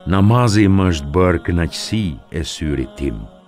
Namazi më është bërë kënaqësi e syrit tim.